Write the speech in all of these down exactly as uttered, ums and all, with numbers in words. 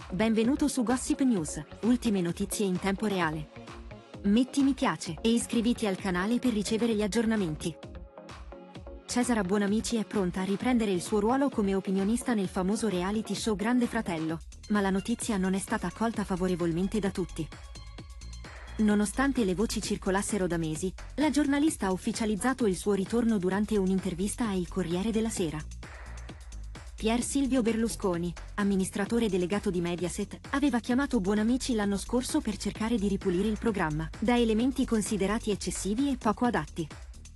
Benvenuto su Gossip News, ultime notizie in tempo reale. Metti mi piace e iscriviti al canale per ricevere gli aggiornamenti. Cesara Buonamici è pronta a riprendere il suo ruolo come opinionista nel famoso reality show Grande Fratello, ma la notizia non è stata accolta favorevolmente da tutti. Nonostante le voci circolassero da mesi, la giornalista ha ufficializzato il suo ritorno durante un'intervista a Il Corriere della Sera. Pier Silvio Berlusconi, amministratore delegato di Mediaset, aveva chiamato Buonamici l'anno scorso per cercare di ripulire il programma da elementi considerati eccessivi e poco adatti.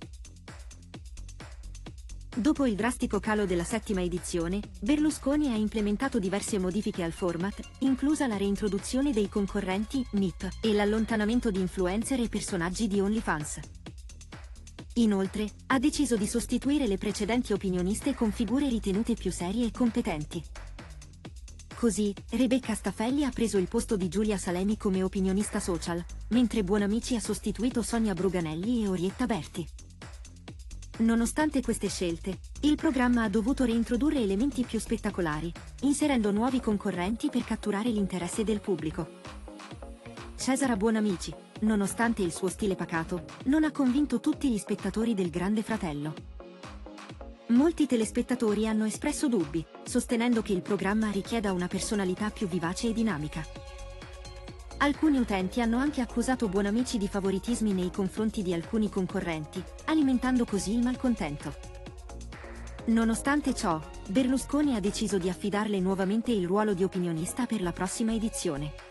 Dopo il drastico calo della settima edizione, Berlusconi ha implementato diverse modifiche al format, inclusa la reintroduzione dei concorrenti N I P e l'allontanamento di influencer e personaggi di OnlyFans. Inoltre, ha deciso di sostituire le precedenti opinioniste con figure ritenute più serie e competenti. Così, Rebecca Staffelli ha preso il posto di Giulia Salemi come opinionista social, mentre Buonamici ha sostituito Sonia Bruganelli e Orietta Berti. Nonostante queste scelte, il programma ha dovuto reintrodurre elementi più spettacolari, inserendo nuovi concorrenti per catturare l'interesse del pubblico. Cesara Buonamici, nonostante il suo stile pacato, non ha convinto tutti gli spettatori del Grande Fratello. Molti telespettatori hanno espresso dubbi, sostenendo che il programma richieda una personalità più vivace e dinamica. Alcuni utenti hanno anche accusato Buonamici di favoritismi nei confronti di alcuni concorrenti, alimentando così il malcontento. Nonostante ciò, Berlusconi ha deciso di affidarle nuovamente il ruolo di opinionista per la prossima edizione.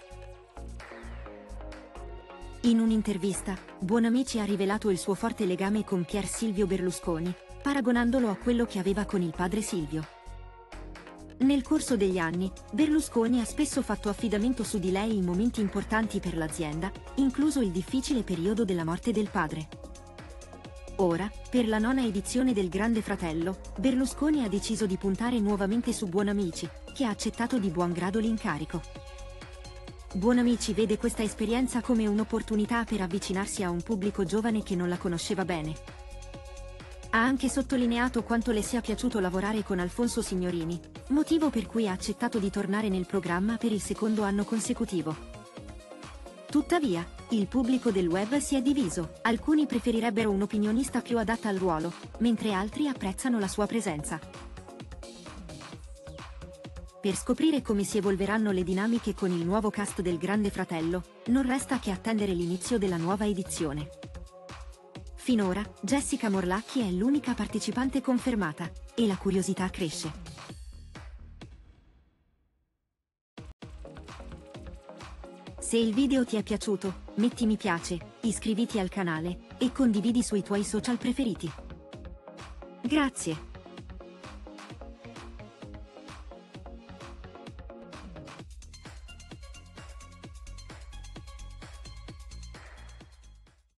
In un'intervista, Buonamici ha rivelato il suo forte legame con Pier Silvio Berlusconi, paragonandolo a quello che aveva con il padre Silvio. Nel corso degli anni, Berlusconi ha spesso fatto affidamento su di lei in momenti importanti per l'azienda, incluso il difficile periodo della morte del padre. Ora, per la nona edizione del Grande Fratello, Berlusconi ha deciso di puntare nuovamente su Buonamici, che ha accettato di buon grado l'incarico. Buonamici vede questa esperienza come un'opportunità per avvicinarsi a un pubblico giovane che non la conosceva bene. Ha anche sottolineato quanto le sia piaciuto lavorare con Alfonso Signorini, motivo per cui ha accettato di tornare nel programma per il secondo anno consecutivo. Tuttavia, il pubblico del web si è diviso, alcuni preferirebbero un'opinionista più adatta al ruolo, mentre altri apprezzano la sua presenza. Per scoprire come si evolveranno le dinamiche con il nuovo cast del Grande Fratello, non resta che attendere l'inizio della nuova edizione. Finora, Jessica Morlacchi è l'unica partecipante confermata, e la curiosità cresce. Se il video ti è piaciuto, metti mi piace, iscriviti al canale, e condividi sui tuoi social preferiti. Grazie!